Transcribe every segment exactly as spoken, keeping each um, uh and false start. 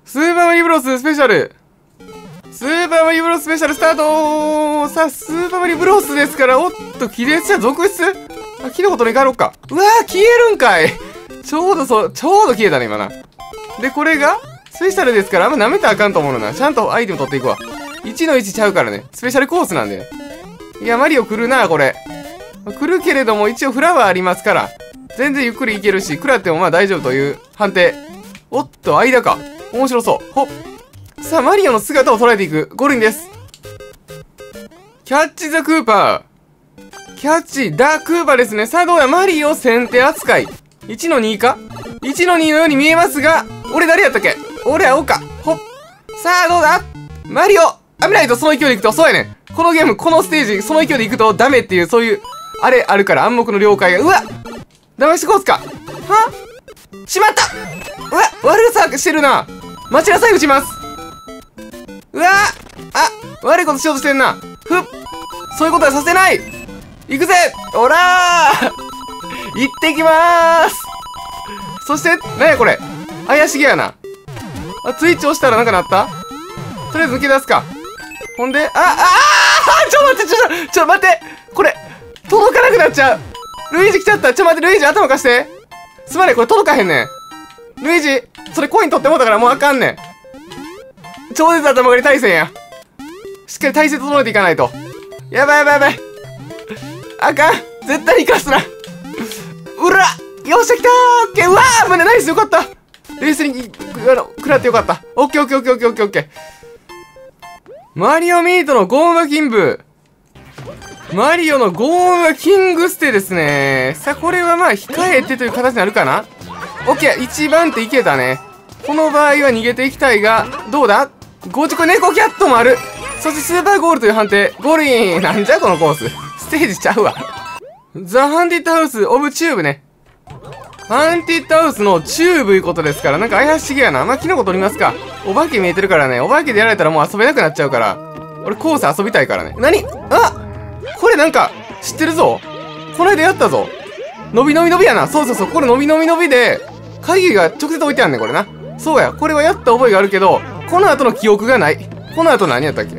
スーパーマリオブロススペシャル。スーパーマリオブロススペシャルスタート。さあ、スーパーマリオブロスですから、おっと、亀裂者続出。あ、キノコ取りに帰ろうか。うわー、消えるんかい。ちょうどそう、ちょうど消えたね、今な。で、これが、スペシャルですから、あんま舐めたらあかんと思うのな。ちゃんとアイテム取っていくわ。いちのいちちゃうからね。スペシャルコースなんで。いや、マリオ来るな、これ。来るけれども、一応フラワーありますから、全然ゆっくりいけるし、食らってもまあ大丈夫という判定。おっと、間か。面白そう。ほっ。さあ、マリオの姿を捉えていく。ゴルンです。キャッチザクーパー。キャッチダクーパーですね。さあ、どうや、マリオ先手扱い。いちのにか ?いち のにのように見えますが、俺誰やったっけ？俺青か。ほっ。さあ、どうだ？マリオ危ないとその勢いでいくと、そうやねん。このゲーム、このステージ、その勢いでいくとダメっていう、そういう、あれあるから暗黙の了解が。うわ騙してこうすか。はしまった。うわ悪さしてるな。待ちなさい、撃ちます。うわあ悪いことしようとしてんな。ふっそういうことはさせない。行くぜおらー行ってきまーす。そして、なんやこれ。怪しげやな。あ、ツイッチ押したらなんかなった？とりあえず抜け出すか。ほんで、あ、ああちょ待って、ちょ、ちょ、ちょ待って。これ、届かなくなっちゃう。ルイージ来ちゃった。ちょ待って、ルイージ頭貸して。すまねえ、これ届かへんねん。ルイージ、それコイン取ってもうたからもうあかんねん。超絶頭狩り対戦や。しっかり体勢整えていかないと。やばいやばいやばい。あかん。絶対に生かすな。うらよっしゃ来たー。オッケー。うわー胸ナイスよかった。冷静に、あの、食らってよかった。オッケーオッケーオッケーオッケーオッケーオッケー。マリオミートのゴーマキング。マリオのゴーマキングステですね。さあ、これはまあ、控えてという形になるかな。オッケー。一番手いけたね。この場合は逃げていきたいが、どうだ？ごじこ猫キャットもある。そしてスーパーゴールという判定。ゴールイン。なんじゃこのコース。ステージちゃうわ。ザ・ハンティッドハウス・オブ・チューブね。ハンティッドハウスのチューブいうことですから、なんか怪しげやな。まあ、キノコ取りますか。お化け見えてるからね。お化けでやられたらもう遊べなくなっちゃうから。俺コース遊びたいからね。なに？あこれなんか、知ってるぞ。この間やったぞ。のびのびのびやな。そうそうそう。これのびのびのびで、鍵が直接置いてあんねん、これな。そうや。これはやった覚えがあるけど、この後の記憶がない。この後何やったっけ？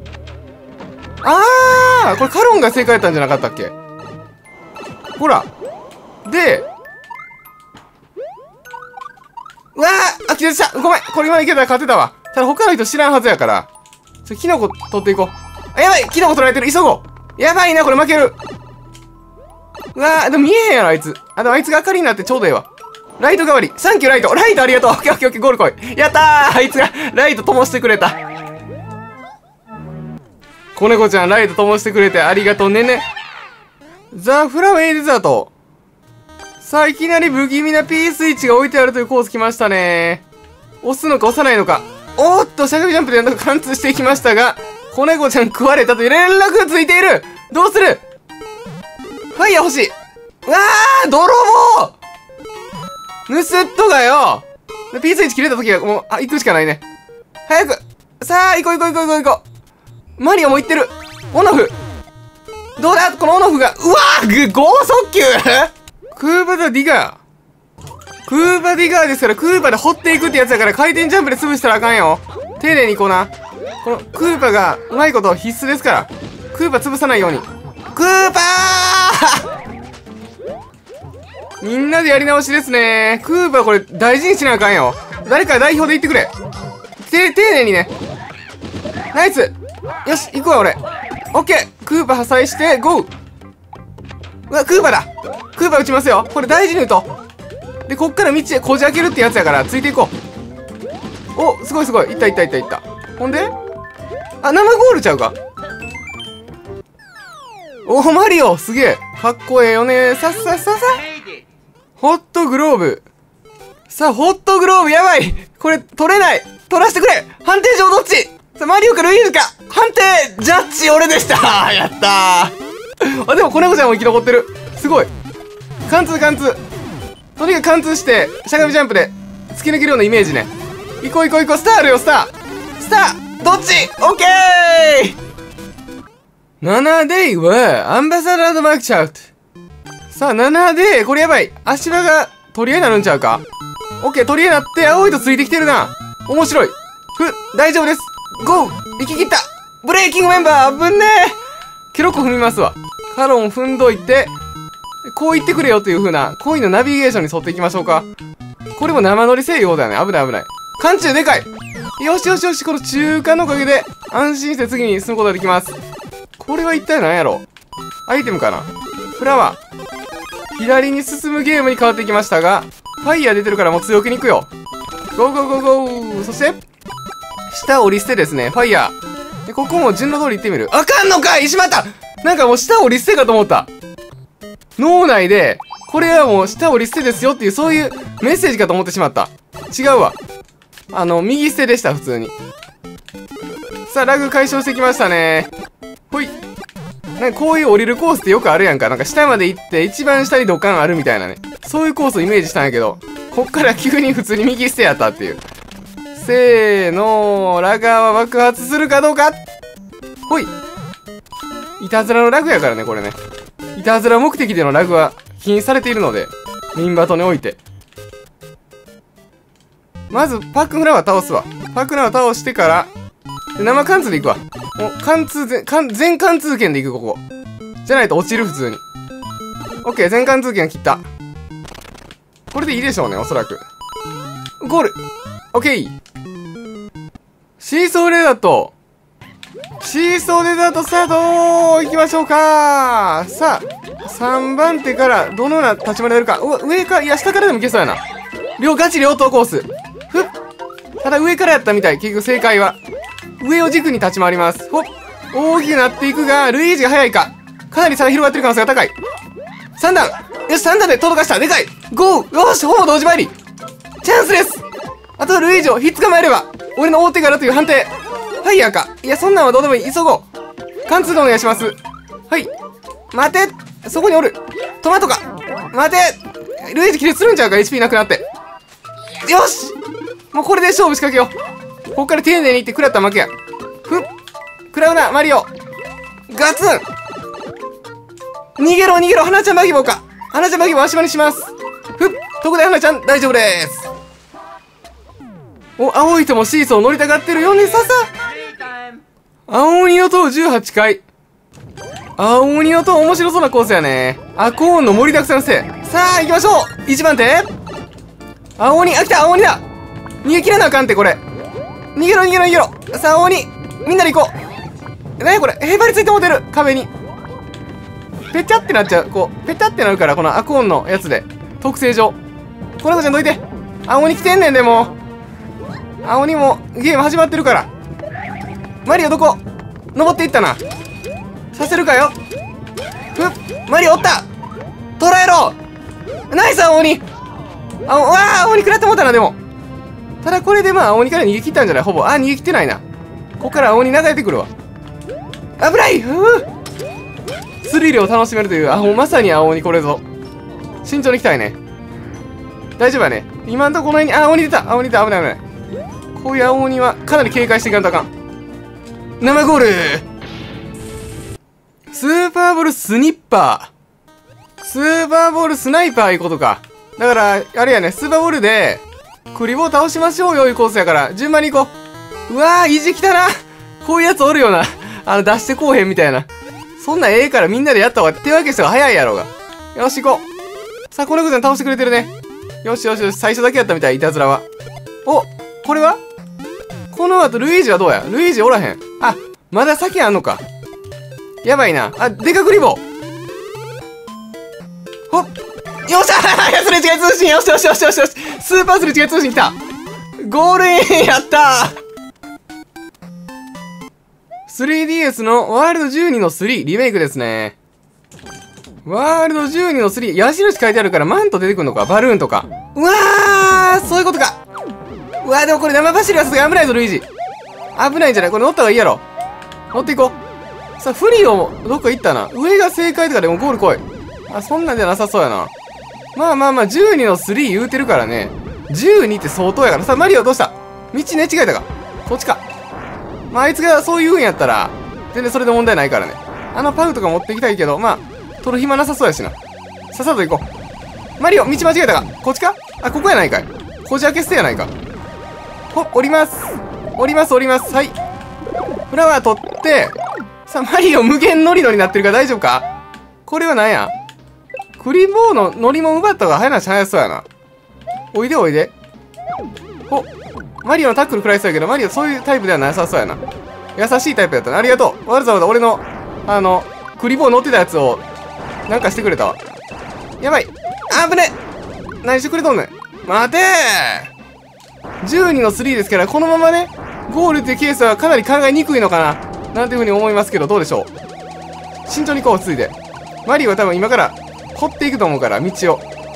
あーこれカロンが正解やったんじゃなかったっけ？ほら。で、うわーあ、気絶した。ごめん。これ今いけたら勝てたわ。ただ他の人知らんはずやから。ちょ、キノコ取っていこう。あ、やばいキノコ取られてる急ごうやばいなこれ負けるうわーでも見えへんやろ、あいつ。あ、でもあいつが明かりになってちょうどええわ。ライト代わり。サンキューライトライトありがとうオッケーオッケーオッケーゴール来いやったーあいつがライト灯してくれた。子猫ちゃん、ライト灯してくれてありがとうねね。ザ・フラウェイデザート。さあ、いきなり不気味な P スイッチが置いてあるというコース来ましたね。押すのか押さないのか。おーっと、しゃがみジャンプでなんとか貫通していきましたが、子猫ちゃん食われたという連絡がついている。どうする？ファイヤー欲しい。うわー泥棒盗っ人がよ !P スイッチ切れた時はもう、あ、行くしかないね。早くさあ、行こう行こう行こう行こう行こうマリオも行ってるオノフどうだこのオノフが、うわー剛速球クーバ・ザ・ディガー。クーバ・ディガーですから、クーバで掘っていくってやつだから回転ジャンプで潰したらあかんよ。丁寧に行こうな。このクーパがうまいこと必須ですから。クーパ潰さないように。クーパーみんなでやり直しですね。クーパこれ大事にしなあかんよ。誰か代表で言ってくれ。て、丁寧にね。ナイスよし、行くわ俺。オッケークーパ破砕して、ゴーうわ、クーパだクーパ撃ちますよ。これ大事に言うと。で、こっから道へこじ開けるってやつやから、ついていこう。お、すごいすごい。いったいったいったいった。ほんであ、生ゴールちゃうか。おー、マリオすげえかっこええよね。さっさっさっさホットグローブ。さあ、ホットグローブやばいこれ、取れない取らせてくれ判定上どっちさあ、マリオかルイージか判定ジャッジ俺でしたやったーあ、でも子猫ちゃんも生き残ってる。すごい貫通貫通とにかく貫通して、しゃがみジャンプで突き抜けるようなイメージね。行こう行こう行こうスターあるよ、スタースターどっちオッケー !ななデイ は、アンバサダードマークチャウト。さあ、ななデイ、これやばい。足場が取り合いになるんちゃうかオッケー、取り合いになって、青いとついてきてるな。 面白い。ふ、大丈夫です。ゴー行き切った。ブレイキングメンバーぶんねー。ケロッコ踏みますわ。カロン踏んどいて、こう言ってくれよという風な、コインのナビゲーションに沿っていきましょうか。これも生乗りせいようだよね。危ない危ない。缶中でかい。よしよしよし、この中間のおかげで、安心して次に進むことができます。これは一体何やろ？アイテムかな？フラワー。左に進むゲームに変わってきましたが、ファイヤー出てるからもう強気に行くよ。ゴーゴーゴーゴー。そして、下降り捨てですね。ファイヤー。で、ここも順路通り行ってみる。あかんのかい！しまった！なんかもう下降り捨てかと思った。脳内で、これはもう下降り捨てですよっていう、そういうメッセージかと思ってしまった。違うわ。あの、右捨てでした、普通に。さあ、ラグ解消してきましたね。ほい。なんかこういう降りるコースってよくあるやんか。なんか下まで行って、一番下に土管あるみたいなね。そういうコースをイメージしたんやけど、こっから急に普通に右捨てやったっていう。せーのー、ラガーは爆発するかどうか。ほい。いたずらのラグやからね、これね。いたずら目的でのラグは禁止されているので、ミンバトにおいて。まず、パックンフラワー倒すわ。パックンフラワー倒してから、生貫通でいくわ。もう、貫通全、全貫通剣でいく、ここ。じゃないと落ちる、普通に。オッケー、全貫通剣切った。これでいいでしょうね、おそらく。ゴールオッケー。シーソーレザート。シーソーレザートスタート行きましょうか。さあ、さんばん手からどのような立ち回りやるか。うわ、上か、いや、下からでもいけそうやな。両、ガチ両頭コース。ふっ。ただ上からやったみたい。結局正解は。上を軸に立ち回ります。ほっ。大きくなっていくが、ルイージが早いか。かなり差が広がってる可能性が高い。さん段。よし、さん段で届かした。でかい。ゴー。よし、ほぼ同時参り。チャンスです。あとはルイージをひっ捕まえれば、俺の大手柄という判定。ファイヤーか。いや、そんなんはどうでもいい。急ごう。貫通でお願いします。はい。待て。そこにおる。トマトか。待て。ルイージ気絶するんちゃうか？ エイチピー なくなって。よし！もうこれで勝負仕掛けよう。ここから丁寧にいって食らったら負けや。ふっ。食らうな、マリオ。ガツン！逃げろ、逃げろ。花ちゃんバギボーか。花ちゃんバギボー足場にします。ふっ。特大花ちゃん、大丈夫です。お、青い人もシーソー乗りたがってるよね、ささ。青鬼の塔じゅうはちかい。青鬼の塔面白そうなコースやね。アコーンの盛りだくさんせい。さあ、行きましょう。いちばん手。青鬼、あ、来た、青鬼だ。逃げ切らなあかんって、これ。逃げろ、逃げろ、逃げろ。さあ、青鬼。みんなで行こう。なにこれ、へばりついてもうてる、壁に。ペチャってなっちゃう。こう、ペタってなるから、このアコーンのやつで。特性上。この子ちゃんどいて。青鬼来てんねん、でも。青鬼もゲーム始まってるから。マリオどこ？登っていったな。させるかよ。ふっ。マリオおった。捕らえろ。ナイス青鬼。あ、わあ、青鬼食らってもうたな、でも。ただこれでまあ青鬼から逃げ切ったんじゃない？ほぼ。あ、逃げ切ってないな。ここから青鬼流れてくるわ。危ない。ふう。スリルを楽しめるという、あ、もうまさに青鬼これぞ。慎重に行きたいね。大丈夫やね。今んとここの辺に、あ、青鬼出た。青鬼出た。危ない危ない。こういう青鬼はかなり警戒していかんとあかん。生ゴール。スーパーボールスニッパー。スーパーボールスナイパーいうことか。だから、あれやね、スーパーボールで、クリボー倒しましょうよいうコースやから、順番に行こう。うわー、意地きたな。こういうやつおるよな。あの、出してこうへんみたいな。そんなんええからみんなでやった方が手分けした方が早いやろうが。よし、行こう。さあ、この子ちゃん倒してくれてるね。よしよしよし、最初だけやったみたい、いたずらは。お、これはこの後、ルイージはどうや？ルイージおらへん。あ、まだ先あんのか。やばいな。あ、でかくリボー。ほっ。よっしゃーすれ違い通信よしよしよしよしよしスーパーすれ違い通信来た。ゴールインやったー スリーディーエス のワールドじゅうにのスリーリメイクですね。ワールドじゅうにのスリー矢印書いてあるからマント出てくるのかバルーンとか。うわーそういうことか。うわーでもこれ生走りはさすが危ないぞルイージ。危ないんじゃないこれ乗った方がいいやろ。乗っていこう。さあフリオもどっか行ったな。上が正解とかでもゴール来い。あそんなんじゃなさそうやな。まあまあまあじゅうにのスリー言うてるからね。じゅうにって相当やから。さあマリオどうした？道寝違えたか。こっちか。まああいつがそう言うんやったら全然それで問題ないからね。あのパウとか持っていきたいけどまあ取る暇なさそうやしな。さっさと行こう。マリオ道間違えたか。こっちか。あここやないかい。こじ開け捨てやないか。 ほっ、降ります。降ります、降ります。はい。フラワー取って、さあ、マリオ無限ノリノリになってるから大丈夫か？これは何や？クリボーのノリも奪った方が早なし早そうやな。おいでおいで。お、マリオのタックル食らいそうやけど、マリオそういうタイプではなさそうやな。優しいタイプやったな。ありがとう。わざわざ俺の、あの、クリボー乗ってたやつを、なんかしてくれたわ。やばい。あぶね。何してくれとんねん。待てー !じゅうに のスリーですから、このままね、ゴールっていうケースはかなり考えにくいのかな。なんていうふうに思いますけど、どうでしょう。慎重にこう、ついて。マリオは多分今から、掘っていくと思うから、道を。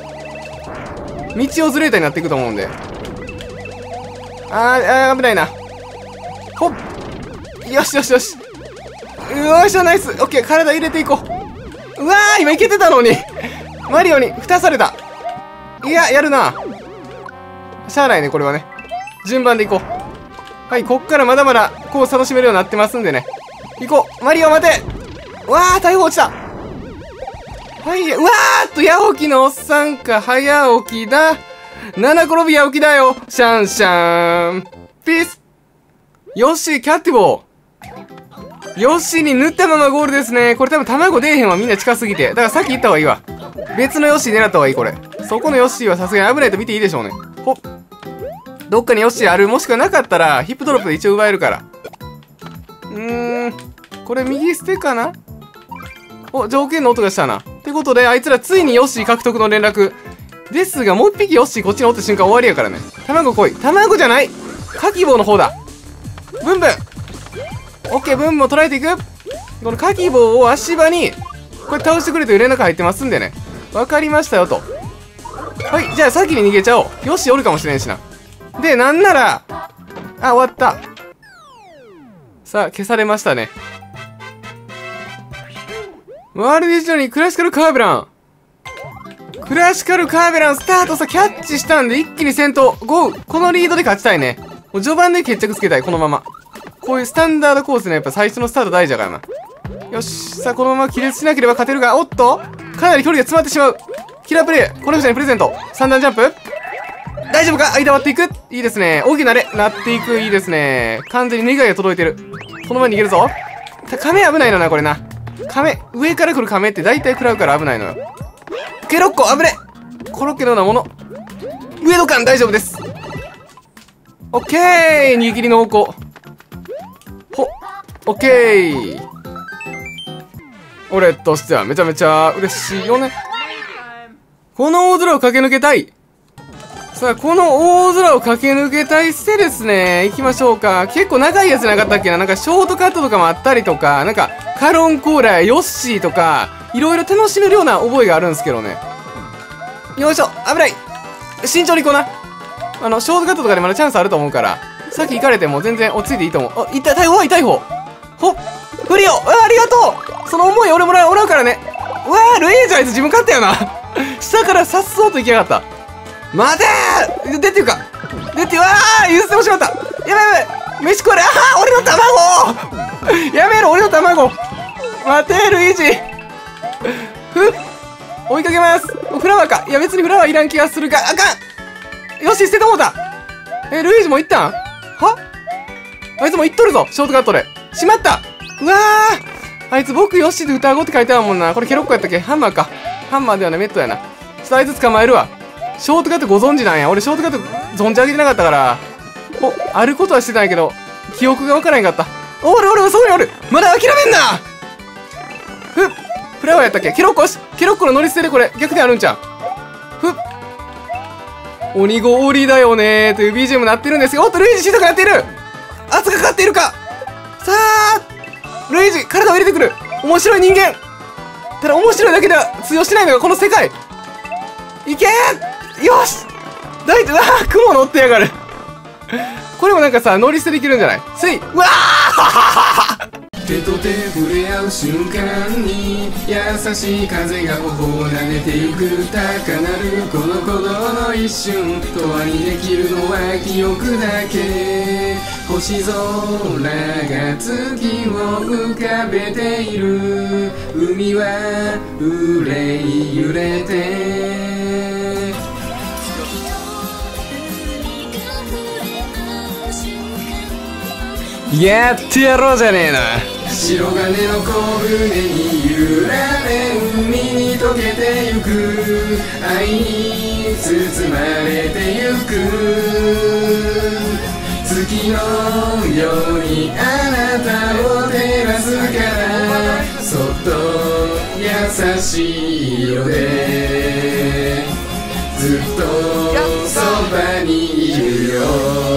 道をずれたになっていくと思うんで。あー、あー危ないな。ほっ。よしよしよし。よっしゃ、ナイス。オッケー、体入れていこう。うわー、今いけてたのに。マリオに蓋された。いや、やるな。しゃあないね、これはね。順番でいこう。はい、こっからまだまだ、こう楽しめるようになってますんでね。行こう。マリオ待て。うわー、大砲落ちた。はい、うわーっと、八起きのおっさんか、早起きだ。七転び八起きだよ。シャンシャン。ピース。よっしー、キャッティボー。よっしーに塗ったままゴールですね。これ多分卵出えへんわ、みんな近すぎて。だからさっき行った方がいいわ。別のヨッシー狙った方がいい、これ。そこのヨッシーはさすがに危ないと見ていいでしょうね。ほっ。どっかにヨッシーある。もしくはなかったら、ヒップドロップで一応奪えるから。うーん。これ右捨てかな？お、条件の音がしたな。ってことで、あいつらついにヨッシー獲得の連絡。ですが、もう一匹ヨッシーこっちにおった瞬間終わりやからね。卵来い。卵じゃない！カキボウの方だ。ブンブン！オッケー、ブンブンを捉えていく。このカキボウを足場に、これ倒してくれという連絡入ってますんでね。わかりましたよと。はい、じゃあ先に逃げちゃおう。ヨッシーおるかもしれんしな。で、なんなら、あ、終わった。さあ、消されましたね。ワールドディジタルにクラシカルカーベラン。クラシカルカーベランスタートさ、キャッチしたんで一気に先頭。ゴー！このリードで勝ちたいね。もう序盤で決着つけたい、このまま。こういうスタンダードコースね、やっぱ最初のスタート大事だからな。よし。さあ、このまま気絶しなければ勝てるが、おっとかなり距離が詰まってしまう。キラープレイ。この人にプレゼント。三段ジャンプ大丈夫か？間割っていくいいですね。大きなれなっていく。いいですね。完全に願いが届いてる。この前に逃げるぞ。亀危ないのな、これな。亀。上から来る亀って大体食らうから危ないのよ。ケロッコ危ね。コロッケのようなもの。上の間大丈夫です。オッケー逃げ切りの方向。ほ。オッケー俺としてはめちゃめちゃ嬉しいよね。この大空を駆け抜けたい。さあ、この大空を駆け抜けたいしてですね、行きましょうか。結構長いやつなかったっけな。なんかショートカットとかもあったりとか、なんかカロンコーラやヨッシーとか、いろいろ楽しめるような覚えがあるんですけどね。よいしょ、危ない。慎重に行こうな。あの、ショートカットとかでまだチャンスあると思うから、さっき行かれても全然落ち着いていいと思う。あ、痛い、逮捕は痛い方。ほっ、フリオ、あ、ありがとう。その思い俺もらう、もらうからね。うわー、ルイージあいつ自分勝ったよな。下からさっそうと行きやがった。待てー出てるか出て、わー譲ってもしまった。やばいやばい飯これ、あー俺の卵やめろ俺の卵待てールイージふっ追いかけます。フラワーか。いや別にフラワーいらん気がするか。あかんよし捨ててもうた。えルイージも行ったんはあいつも行っとるぞショートカットで。しまった。うわーあいつ僕ヨッシーで双子って書いてあるもんな。これケロッコやったっけ。ハンマーか。ハンマーではないメットやな。ちょっとあいつ捕まえるわ。ショートカットご存知なんや。俺ショートカット存じ上げてなかったから。お、あることはしてたんやけど、記憶がわからへんかった。おるおる、そこにおる。まだ諦めんな。ふっ、フラワーやったっけ。ケロッコよし。ケロッコの乗り捨てでこれ、逆転あるんちゃう。ふっ。鬼氷だよねーという ビージーエム なってるんですよ。おっと、ルイージ小さくなっている。圧がかかっているか。さあ、ルイージ、体を入れてくる。面白い人間。ただ面白いだけでは通用しないのがこの世界。いけーよし大丈夫。うわー雲乗ってやがる。これもなんかさ乗り捨てできるんじゃない。ついうわー手と手触れ合う瞬間に優しい風が頬を撫でてゆく高鳴るこの鼓動の一瞬永遠にできるのは記憶だけ。星空が月を浮かべている海は憂い揺れてやってやろうじゃねえな。 白金の小舟に揺られ海に溶けてゆく愛に包まれてゆく月のようにあなたを照らすからそっと優しい色でずっとそばにいるよ。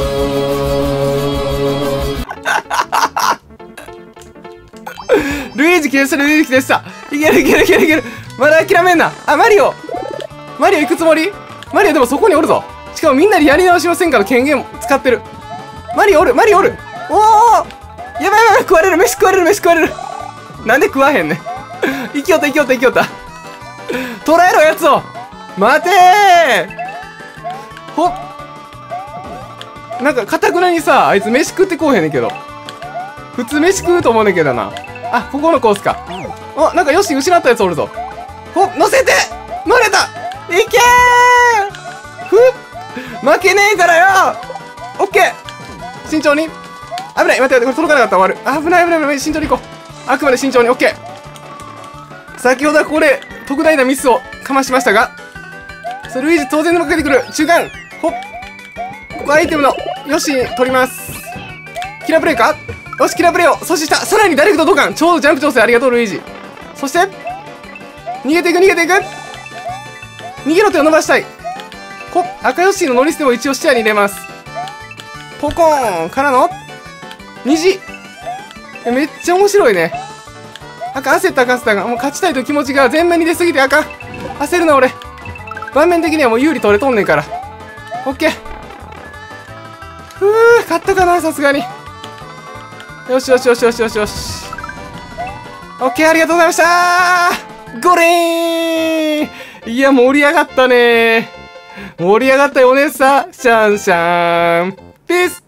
ルイージ来ました、ルイージ来ました。いけるいけるいけるいける。まだ諦めんな。あ、マリオマリオ行くつもり？マリオでもそこにおるぞ。しかもみんなでやり直しませんから権限使ってる。マリオおるマリオおる。おおやばいやばい食われる飯食われる飯食われる。なんで食わへんねん。生きよった生きよった生きよった。捕らえろやつを。待てー。ほっ。なんかかたくなにさ、あいつ飯食ってこうへんねんけど。普通飯食うと思うねんけどな。あ、ここのコースか。お、なんかよし失ったやつおるぞ。ほっ、乗せて乗れたいけーふっ負けねえからよ。オッケー慎重に。危ない待って待って、これ届かなかったら終わる。危ない危ない危ない、慎重に行こう。あくまで慎重に。オッケー。先ほどはここで特大なミスをかましましたが、それルイージ当然でもかけてくる。中間ほっ、ここアイテムのよし取ります。キラープレイか。よしキラープレイを阻止した。さらにダイレクトドカン。ちょうどジャンプ調整ありがとうルイージ。そして逃げていく逃げていく。逃げろ手を伸ばしたい。ほっ、赤ヨッシーのノリステを一応視野に入れます。ポコーンからの虹。めっちゃ面白いね。赤焦った赤焦ったがもう勝ちたいという気持ちが前面に出すぎて赤焦るな俺。盤面的にはもう有利取れとんねんから。オッケー。ふう勝ったかなさすがに。よしよしよしよしよしよし。オッケーありがとうございましたー。ゴレーン。いや盛り上がったねー。盛り上がったよねさシャンシャン。ピース。